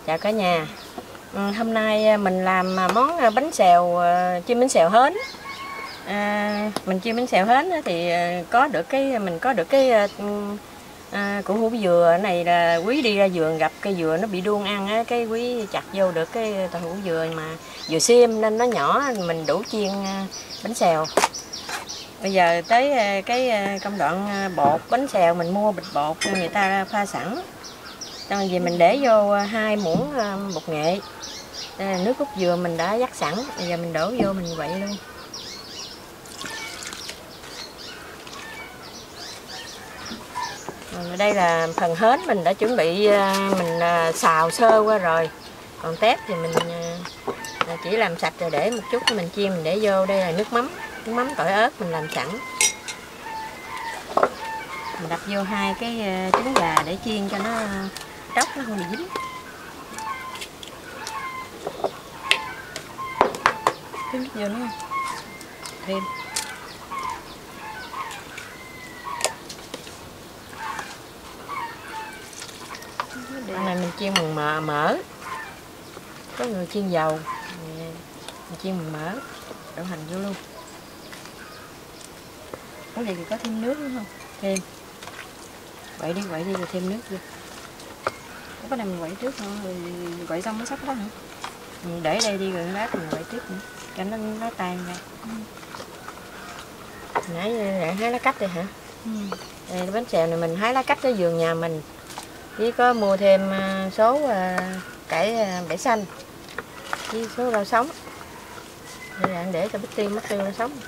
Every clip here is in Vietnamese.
Chào cả nhà. Hôm nay mình làm món bánh xèo, chiên bánh xèo hến. Mình chiên bánh xèo hến thì mình có được cái củ hủ dừa này là Quý đi ra vườn gặp cây dừa nó bị đuông ăn á, cái Quý chặt vô được cái tàu hủ dừa mà dừa xiêm nên nó nhỏ, mình đủ chiên bánh xèo. Bây giờ tới cái công đoạn bột bánh xèo, mình mua bịch bột người ta pha sẵn. Xong rồi mình để vô 2 muỗng bột nghệ. Đây là nước cốt dừa mình đã vắt sẵn, bây giờ mình đổ vô mình quậy luôn. Rồi đây là phần hến mình đã chuẩn bị, mình xào sơ qua rồi. Còn tép thì mình chỉ làm sạch rồi để một chút mình chiên mình để vô. Đây là nước mắm tỏi ớt mình làm sẵn. Mình đập vô 2 cái trứng gà để chiên cho nó tróc, nó không bị dính. Thêm chút dừa nữa không? Thêm. Cái này mình chiên bằng mỡ. Có người chiên dầu, mình chiên bằng mỡ. Đậu hành vô luôn. Có gì thì có thêm nước nữa không? Thêm. Quậy đi rồi thêm nước vô. Có này mình quậy trước thôi, rồi quậy xong mới sắp đó hả? Mình để đây đi rồi lát mình quậy tiếp nữa, cho nó tan ra. Nãy hái lá cách đây hả? Đây, bánh xèo này mình hái lá cách ở vườn nhà mình, chỉ có mua thêm số cải bể xanh với số rau sống. Đây là để cho Bích Tiên mất tiêu rau sống.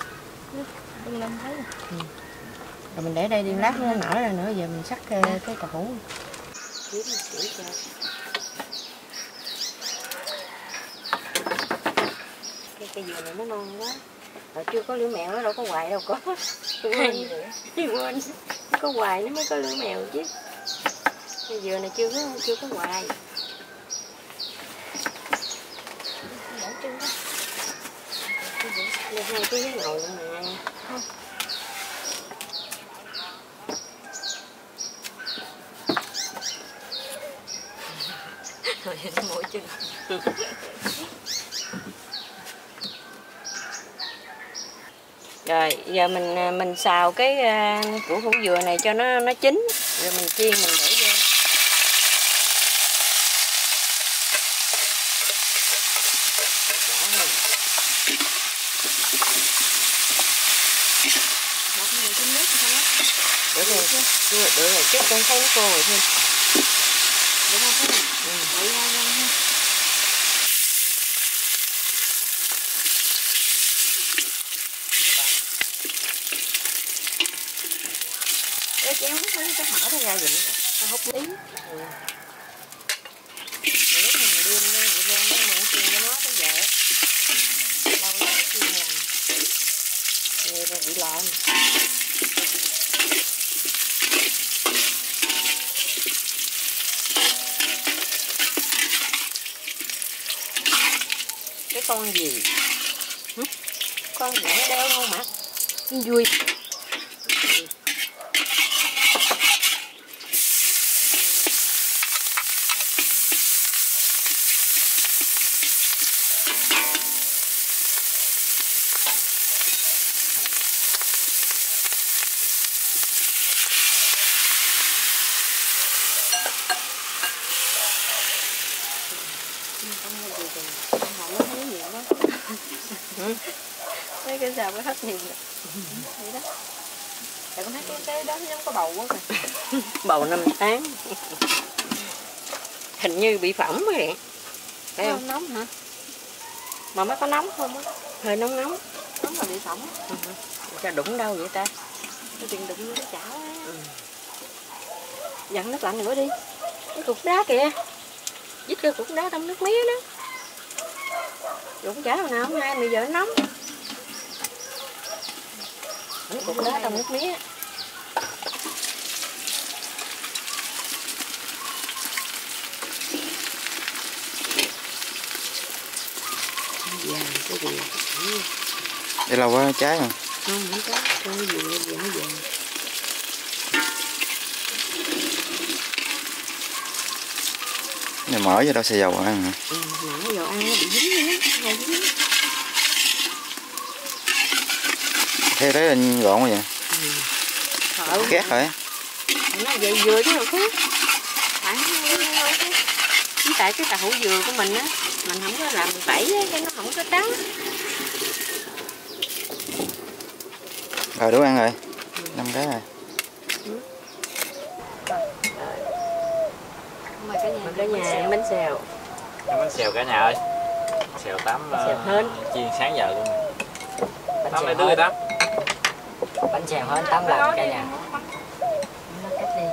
Rồi mình để đây đi lát nó nở ra nữa, giờ mình sắc cái tàu hũ. Cây dừa này nó non quá. Rồi chưa có lửa mèo nó đâu có hoài đâu có. Quên. Có hoài nó mới có lửa mèo chứ. Cây dừa này chưa có hoài. Đây 2 cái ghế ngồi luôn nè. Rồi nó mỗi chân. Rồi giờ mình xào cái củ hủ dừa này cho nó chín, rồi mình chiên mình để vô. Được rồi, chút con thấy nó khô rồi thêm. Được không? Đẩy ra ha. Cái chéo nó cái mở nó ra vậy, nó hút lý. Lúc mình đưa nó mình chiên cho nó tới giờ á. Lâu lắm chiên làm. Nghe ra bị lợn. Cái con gì? Con gì nó đeo đâu mà. Vui. Mấy cái sao mới hết nhiều vậy đó. Tại con thấy cái đó giống có bầu quá kìa. Bầu 5 tháng. Hình như bị phỏng mấy bạn. Thấy không? Nóng hả? Mà mới có nóng không á? Hơi nóng. Nóng là bị phỏng. Sao đụng đâu vậy ta? Cái chuyện đụng với cái chảo á. Dặn nước lạnh nữa đi. Cái cục đá kìa. Dít cái cục đá trong nước mía đó. Đụng chảo nào không ai mà giờ nó nóng. Cái cục đá trong nước mía. Đây là quá trái hả? Không, không có, con cái gì nó vàng. Này mở vô đâu xì dầu ăn hả? Mở dầu ăn nó bị dính nữa, dính. Thế đấy là gọn quá vậy? Khét rồi. Nó vậy vừa chứ đâu khác. Phải chứ tại cái tàu hũ dừa của mình á, mình không có làm tẩy á, cái nó không có trắng. Rồi đủ ăn rồi. 5 cái rồi. Mời cả nhà ăn bánh xèo. Ăn bánh xèo cả nhà ơi. Xèo Tám chiên sáng giờ luôn. Tám này tươi Tám. Bánh xèo hến Tám làm cả nhà. Cách đi.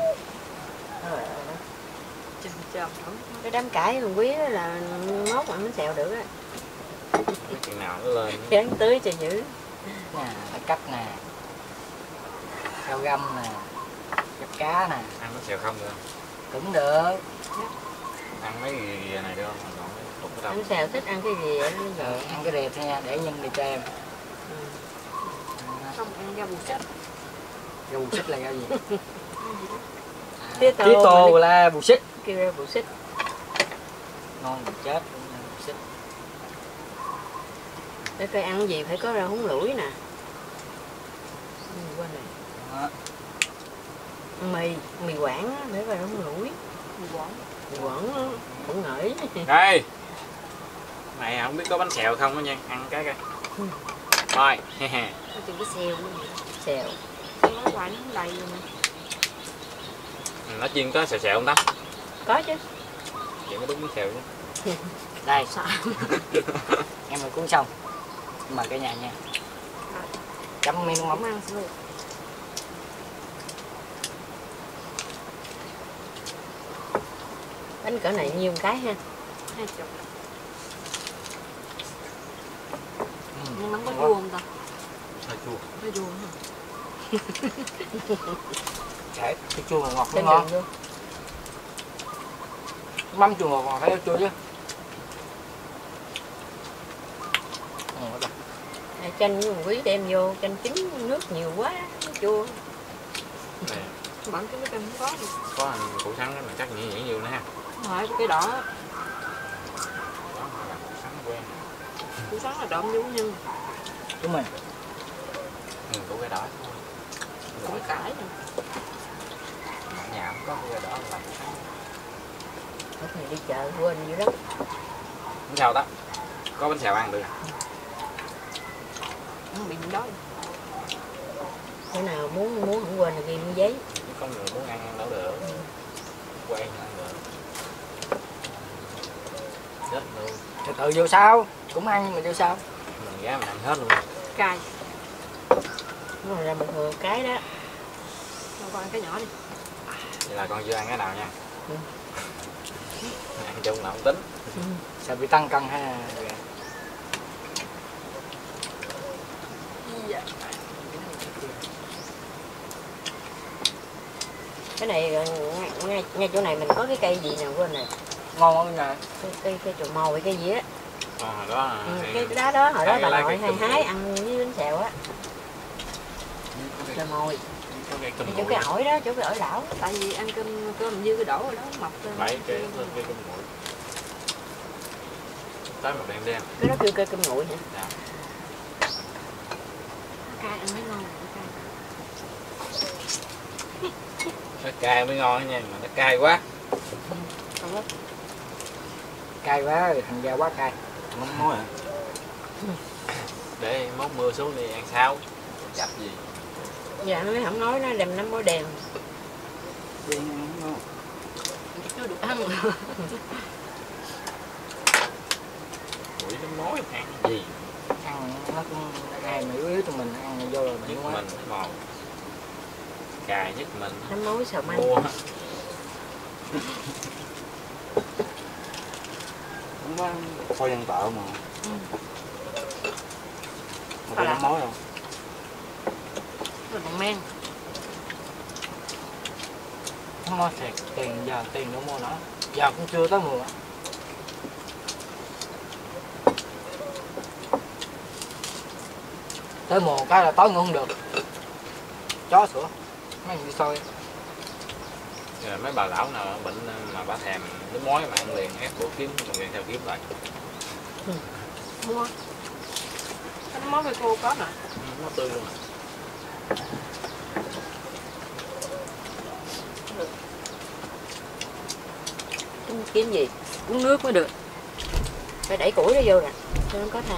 Cái đám cải thằng Quý đó là mốt ăn bánh xèo được á. Chừng nào nó lên. Chán tưới cho dữ. Nè, cắp nè. Rau găm nè. Cắp cá nè. Ăn bánh xèo không được không? Cũng được. Ăn mấy gì này được không? Còn cái Bánh xèo thích ăn cái gì vậy? Ăn cái đẹp thôi nha, để nhân đi cho em. Không ăn rau bù xích. Rau bù xích là rau gì? Tía tô là bù xích. Kêu rau bù xích. Ngon chết luôn nha, bù xích. Để coi ăn gì phải có rau húng lủi nè. Quên này. Đó. Mì Quảng á, để coi rau húng lủi. Mì Quảng cũng ngửi. đây. Mày không biết có bánh xèo không đó nha, ăn cái coi. Thôi. Có chừng cái xèo luôn. Xèo. Nói hoài nó không đầy luôn nè. Nó chiên có xèo xèo không Tám? Có chứ. Vậy mới đúng bánh xèo chứ. Đây. Em vừa cuốn xong. Mời cả nhà nha. Chấm miếng nước mắm. Ăn luôn. Bánh cỡ này nhiêu cái ha? 20. Nhưng mắm có chua không ta? Hơi chua. Hơi chua hả? Cái chua ngọt nó ngon. Mắm chua ngọt thấy chua chứ. Chanh với Quý đem vô, chanh chín nước nhiều quá, chua. Nè. Bận cái canh không có. Có củ sắn đó mà chắc nhỉ nhiều nữa ha. Rồi cái đỏ. Đó là củ sắn quen. Củ sắn là độn vô nhân. Đúng rồi. Củ cái đỏ. Củ cải nè. Nhà không có củ cái đỏ là củ sắn. Lúc này đi chợ quên dữ lắm. Bánh xèo đó. Có bánh xèo ăn được. Không bị đói. Cái nào muốn không quên là ghi miếng giấy. Chứ có người muốn ăn đâu được. Quen ăn được. Chết luôn. Từ từ vô sao? Cũng ăn mà vô sao? Mình ghé mình ăn hết luôn. Cay. Nó là một thừa cái đó. Con ăn cái nhỏ đi. Vậy là con chưa ăn cái nào nha. Ừ. Ăn chung là không tính. Sợ bị tăng cân ha. Cái này ngay chỗ này mình có cái cây gì nè quên này. Ngon không nè? Cây trầu màu hay cây gì á. Hồi đó Cái đá đó hồi đó bà nội hay hái hái ăn với bánh xèo á. Trầu mồi. cái Chỗ cái ổi đó, chỗ cái ổi đảo. Tại vì ăn cơm dư cái đổ rồi đó mập lên. bảy cái lên cái cơm nguội. Tới một đen đen. Cái đó kêu cây cơm nguội hả? Dạ. Cay ăn mới ngon. Nó cay mới ngon nha, mà nó cay quá. Cay quá rồi thành ra quá cay. Mắm muối hả? Để mốt mưa xuống đi ăn sao? Chặt gì? Dạ nó không nói nó đem nắm mối đèn. Đi ăn ngon. Chưa được ăn. Quỷ nó mối ăn gì? Ăn nó cũng ai mà yếu cho mình ăn vô rồi Nhất quá. mình mòn. Cài nhất mình. Nắm mối xào măng. Mua. Không có kho dân tợ mà. Mà Phải có làm. mối không? Rồi còn men. Không mua thiệt, tiền giờ tiền đâu mua nữa. Giờ cũng chưa tới mùa. Tới mùa cái là tối ngủ không được. Chó sữa. Mấy người đi soi. Rồi mấy bà lão nào bệnh mà bà thèm nước muối mà ăn liền ép bộ kiếm còn liền theo kiếm lại. Mua cái món với cô có nè. Nó tươi luôn. Kiếm gì uống nước mới được, phải đẩy củi nó vô nè cho nó có than.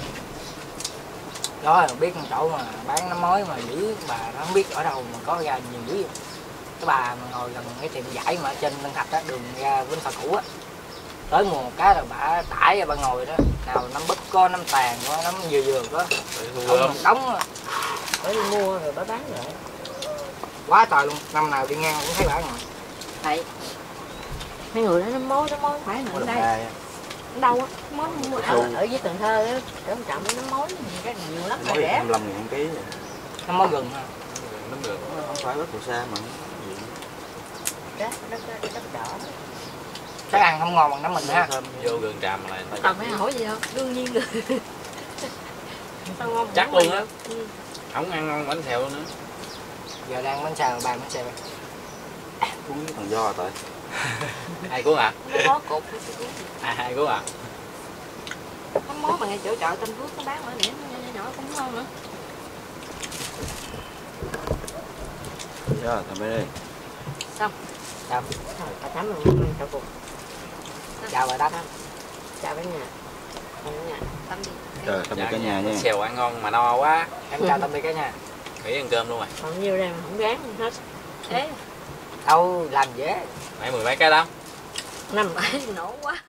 Đó là biết con chỗ mà bán nấm mối mà dữ bà nó không biết ở đâu mà có ra nhiều dữ vậy. Cái bà mà ngồi gần cái tiệm vải mà ở trên Tân Thạch á, đường ra Vĩnh Phà cũ á, tới mùa một cái là bà tải ra bà ngồi đó, nào nấm búp có, nấm tàn có, nấm dừa có, một đống Phải đi mua rồi bà bán lại. quá trời luôn, năm nào đi ngang cũng thấy bà ngồi. Đấy mấy người đó nó mối phải ở đây ở đâu á, mối mua ở dưới Cần Thơ á, ở Trọng nó mối cái nhiều lắm mà rẻ. 25.000 ký. Nấm mối gừng ha. Nấm được. Không phải rất là xa mà. Đất đỏ. Chắc ăn không ngon bằng nấm mình ha. Vô gừng tràm lại. Còn phải hỏi gì không? Đương nhiên rồi. Sao ngon chắc luôn á. Không ăn ngon bánh xèo nữa. Giờ đang bánh xèo, bàn bánh xèo. Cuốn với thằng do tại. Ai cuốn à? nó có cục. Ai cuốn à? Có món mà ngay chỗ chợ Tân Phước nó bán ở nè, nhỏ cũng ngon nữa. Rồi, tạm biệt đi. Xong. Xong. Bà Tám mình ăn chậu cục. Chào bà Tám. Chào cả nhà. Chào cả nhà. Tắm đi. Rồi, tạm biệt cả nhà nha. Xèo ăn ngon mà no quá. Em chào tạm biệt cả nhà. Nghỉ ăn cơm luôn rồi. Còn nhiêu đây mà không gán hết. Thế. Đâu làm dễ. Nãy 10 mấy cái đó. 5 7 nổ quá.